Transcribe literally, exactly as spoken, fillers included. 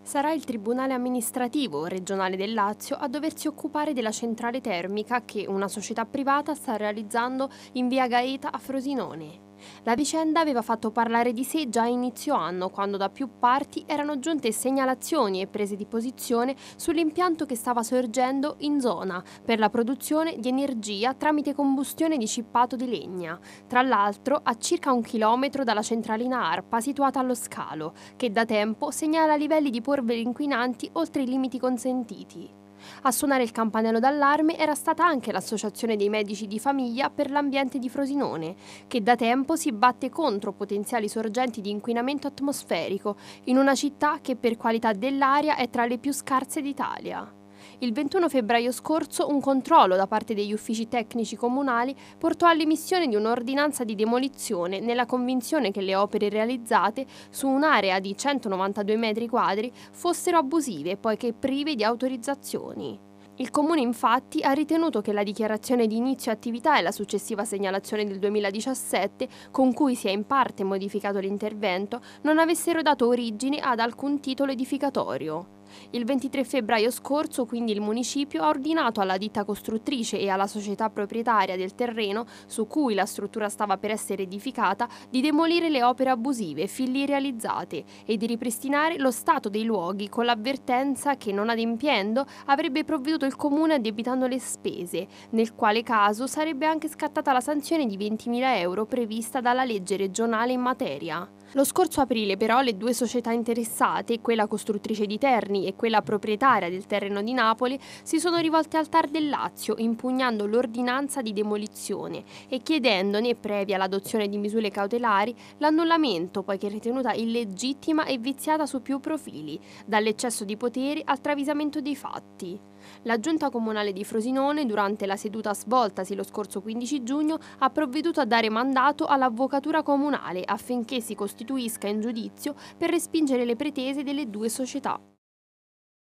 Sarà il Tribunale amministrativo regionale del Lazio a doversi occupare della centrale termica che una società privata sta realizzando in via Gaeta a Frosinone. La vicenda aveva fatto parlare di sé già a inizio anno, quando da più parti erano giunte segnalazioni e prese di posizione sull'impianto che stava sorgendo in zona per la produzione di energia tramite combustione di cippato di legna, tra l'altro a circa un chilometro dalla centralina ARPA situata allo scalo, che da tempo segnala livelli di polveri inquinanti oltre i limiti consentiti. A suonare il campanello d'allarme era stata anche l'Associazione dei Medici di Famiglia per l'Ambiente di Frosinone, che da tempo si batte contro potenziali sorgenti di inquinamento atmosferico in una città che per qualità dell'aria è tra le più scarse d'Italia. Il ventuno febbraio scorso un controllo da parte degli uffici tecnici comunali portò all'emissione di un'ordinanza di demolizione nella convinzione che le opere realizzate su un'area di centonovantadue metri quadri fossero abusive poiché prive di autorizzazioni. Il Comune infatti ha ritenuto che la dichiarazione di inizio attività e la successiva segnalazione del duemiladiciassette, con cui si è in parte modificato l'intervento, non avessero dato origine ad alcun titolo edificatorio. Il ventitré febbraio scorso, quindi, il municipio ha ordinato alla ditta costruttrice e alla società proprietaria del terreno su cui la struttura stava per essere edificata di demolire le opere abusive fin lì realizzate e di ripristinare lo stato dei luoghi, con l'avvertenza che, non adempiendo, avrebbe provveduto il comune addebitando le spese, nel quale caso sarebbe anche scattata la sanzione di ventimila euro prevista dalla legge regionale in materia. Lo scorso aprile però le due società interessate, quella costruttrice di Terni e quella proprietaria del terreno di Napoli, si sono rivolte al T A R del Lazio impugnando l'ordinanza di demolizione e chiedendone, previa l'adozione di misure cautelari, l'annullamento poiché ritenuta illegittima e viziata su più profili, dall'eccesso di potere al travisamento dei fatti. La Giunta Comunale di Frosinone, durante la seduta svoltasi lo scorso quindici giugno, ha provveduto a dare mandato all'Avvocatura Comunale affinché si costituisca in giudizio per respingere le pretese delle due società.